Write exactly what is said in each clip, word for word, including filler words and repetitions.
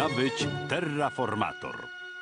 powinna być terraformator.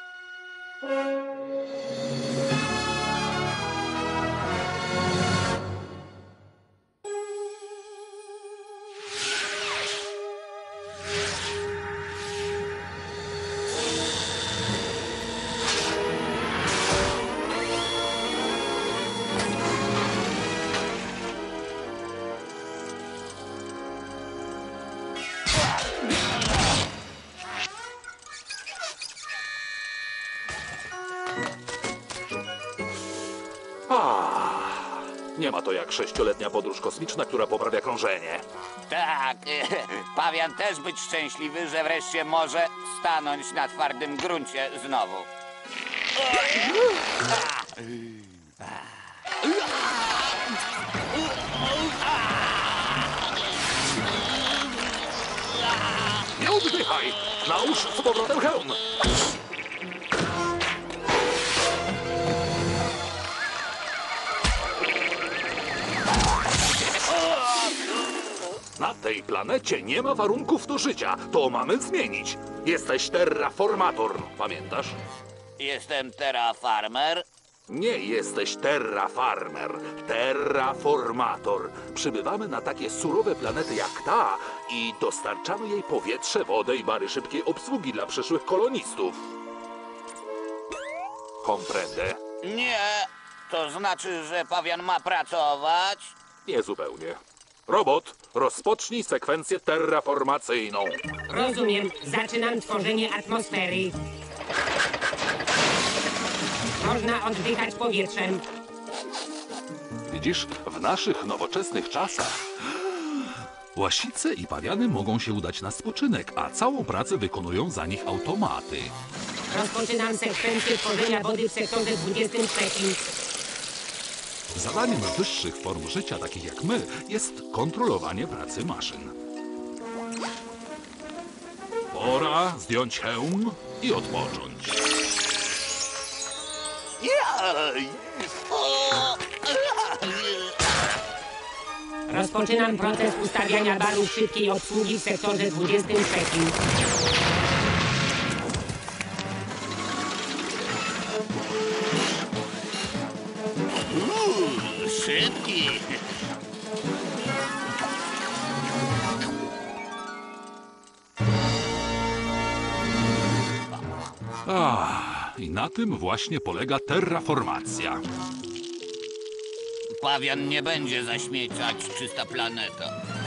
Nie ma to jak sześcioletnia podróż kosmiczna, która poprawia krążenie. Tak, Pawian też być szczęśliwy, że wreszcie może stanąć na twardym gruncie znowu. Nie oddychaj! Nałóż z powrotem hełm! Na tej planecie nie ma warunków do życia. To mamy zmienić. Jesteś terraformator, pamiętasz? Jestem terrafarmer. Nie jesteś terrafarmer, terraformator. Przybywamy na takie surowe planety jak ta i dostarczamy jej powietrze, wodę i bary szybkiej obsługi dla przyszłych kolonistów. Comprende? Nie, to znaczy, że Pawian ma pracować? Nie zupełnie. Robot, rozpocznij sekwencję terraformacyjną. Rozumiem. Zaczynam tworzenie atmosfery. Można oddychać powietrzem. Widzisz, w naszych nowoczesnych czasach łasice i pawiany mogą się udać na spoczynek, a całą pracę wykonują za nich automaty. Rozpoczynam sekwencję tworzenia wody w sektorze dwudziestym trzecim. Zadaniem wyższych form życia, takich jak my, jest kontrolowanie pracy maszyn. Pora zdjąć hełm i odpocząć. Rozpoczynam proces ustawiania barów szybkiej obsługi w sektorze dwudziestym trzecim. Uuu, szybki. Ah, i na tym właśnie polega terraformacja. Pawian nie będzie zaśmiecać, czysta planeta.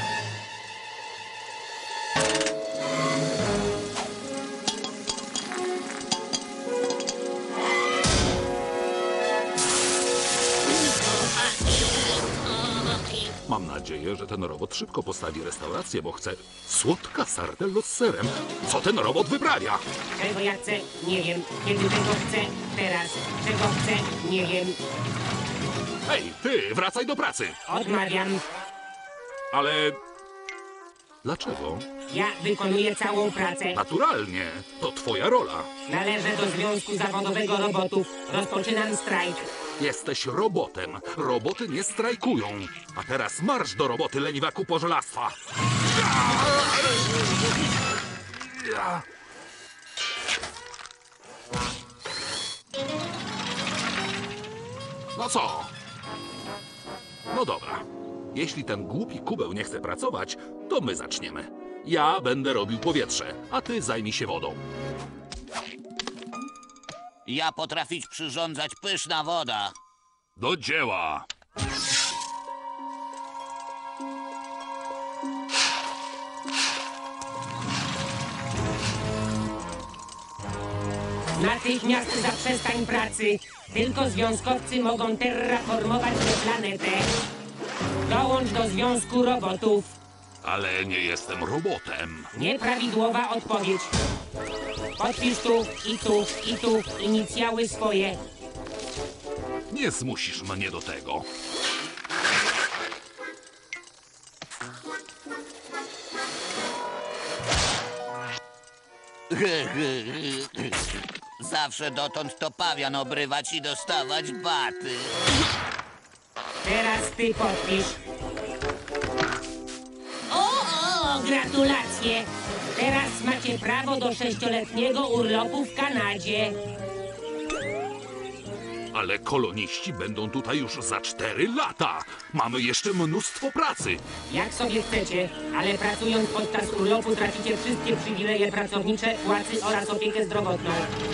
Mam nadzieję, że ten robot szybko postawi restaurację, bo chce słodka sardello z serem. Co ten robot wyprawia? Czego ja chcę? Nie wiem. Kiedy tego chcę? Teraz. Czego chcę? Nie wiem. Hej, ty, wracaj do pracy! Odmawiam. Ale... dlaczego? Ja wykonuję całą pracę. Naturalnie, to twoja rola. Należę do Związku Zawodowego Robotów. Rozpoczynam strajk. Jesteś robotem. Roboty nie strajkują. A teraz marsz do roboty, leniwaku pożelastwa. No co? No dobra. Jeśli ten głupi kubeł nie chce pracować, to my zaczniemy. Ja będę robił powietrze, a ty zajmij się wodą. Ja potrafić przyrządzać pyszna woda. Do dzieła! Natychmiast zaprzestań pracy. Tylko związkowcy mogą terraformować tę planetę. Dołącz do Związku Robotów. Ale nie jestem robotem. Nieprawidłowa odpowiedź. Podpisz tu, i tu, i tu inicjały swoje. Nie zmusisz mnie do tego. Zawsze dotąd to Pawian obrywać i dostawać baty. Teraz ty podpisz. O, o, gratulacje. Teraz macie prawo do sześcioletniego urlopu w Kanadzie. Ale koloniści będą tutaj już za cztery lata. Mamy jeszcze mnóstwo pracy. Jak sobie chcecie, ale pracując podczas urlopu tracicie wszystkie przywileje pracownicze, płacy oraz opiekę zdrowotną.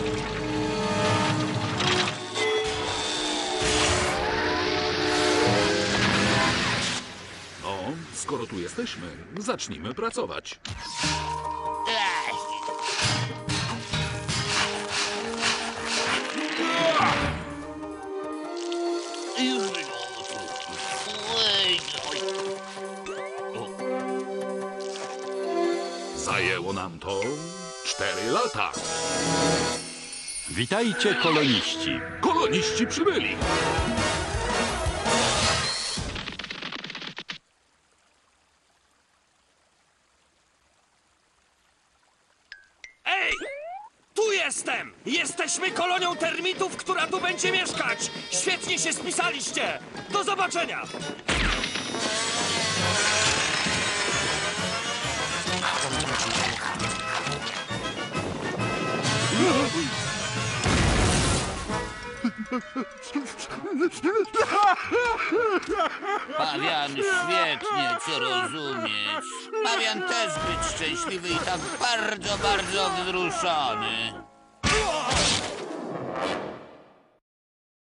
No, skoro tu jesteśmy, zacznijmy pracować. Ech. Zajęło nam to cztery lata. Witajcie, koloniści. Koloniści przybyli. Ej! Tu jestem! Jesteśmy kolonią termitów, która tu będzie mieszkać! Świetnie się spisaliście! Do zobaczenia! Pawian świetnie cię rozumieć. Pawian też być szczęśliwy i tak bardzo, bardzo wzruszony.